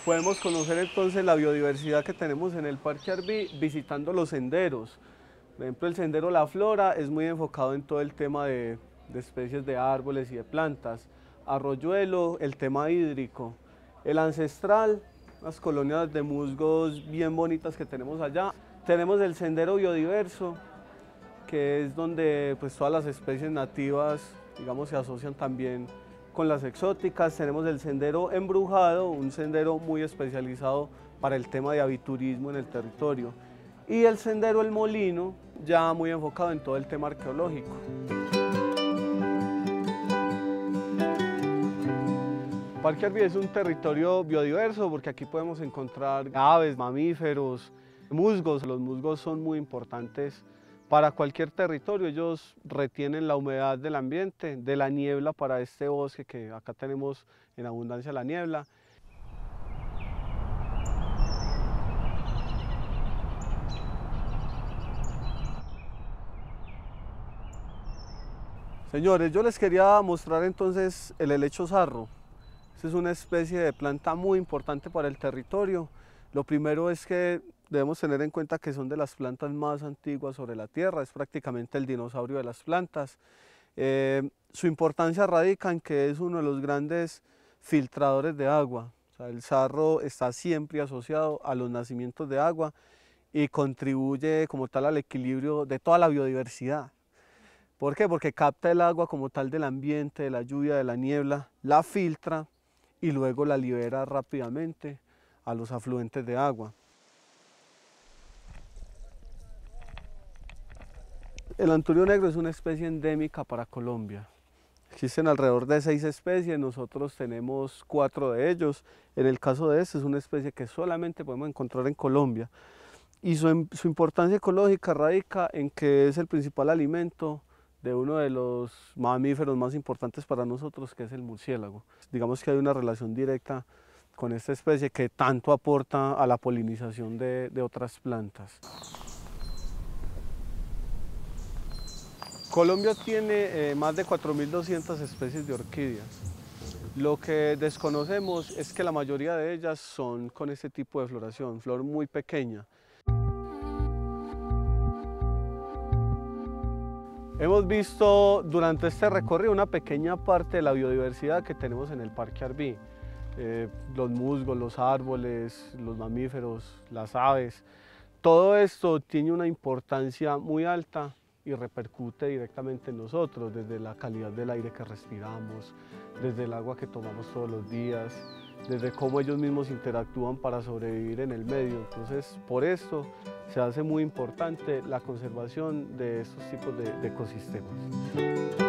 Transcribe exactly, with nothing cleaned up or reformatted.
Podemos conocer entonces la biodiversidad que tenemos en el Parque Arví visitando los senderos. Por ejemplo, el sendero La Flora es muy enfocado en todo el tema de, de especies de árboles y de plantas. Arroyuelo, el tema hídrico. El Ancestral, las colonias de musgos bien bonitas que tenemos allá. Tenemos el sendero biodiverso, que es donde pues, todas las especies nativas, digamos, se asocian también con las exóticas. Tenemos el sendero embrujado, un sendero muy especializado para el tema de aviturismo en el territorio. Y el sendero El Molino, ya muy enfocado en todo el tema arqueológico. Parque Arví es un territorio biodiverso porque aquí podemos encontrar aves, mamíferos, musgos. Los musgos son muy importantes para cualquier territorio. Ellos retienen la humedad del ambiente, de la niebla para este bosque que acá tenemos en abundancia la niebla. Señores, yo les quería mostrar entonces el helecho zarro. Esta es una especie de planta muy importante para el territorio. Lo primero es que debemos tener en cuenta que son de las plantas más antiguas sobre la tierra, es prácticamente el dinosaurio de las plantas. Eh, su importancia radica en que es uno de los grandes filtradores de agua. O sea, el zarro está siempre asociado a los nacimientos de agua y contribuye como tal al equilibrio de toda la biodiversidad. ¿Por qué? Porque capta el agua como tal del ambiente, de la lluvia, de la niebla, la filtra y luego la libera rápidamente a los afluentes de agua. El anturio negro es una especie endémica para Colombia. Existen alrededor de seis especies, nosotros tenemos cuatro de ellos. En el caso de este es una especie que solamente podemos encontrar en Colombia. Y su, su importancia ecológica radica en que es el principal alimento de uno de los mamíferos más importantes para nosotros, que es el murciélago. Digamos que hay una relación directa con esta especie que tanto aporta a la polinización de, de otras plantas. Colombia tiene eh, más de cuatro mil doscientas especies de orquídeas. Lo que desconocemos es que la mayoría de ellas son con este tipo de floración, flor muy pequeña. Hemos visto durante este recorrido una pequeña parte de la biodiversidad que tenemos en el Parque Arví. Eh, los musgos, los árboles, los mamíferos, las aves. Todo esto tiene una importancia muy alta y repercute directamente en nosotros, desde la calidad del aire que respiramos, desde el agua que tomamos todos los días, desde cómo ellos mismos interactúan para sobrevivir en el medio. Entonces, por esto se hace muy importante la conservación de estos tipos de, de ecosistemas.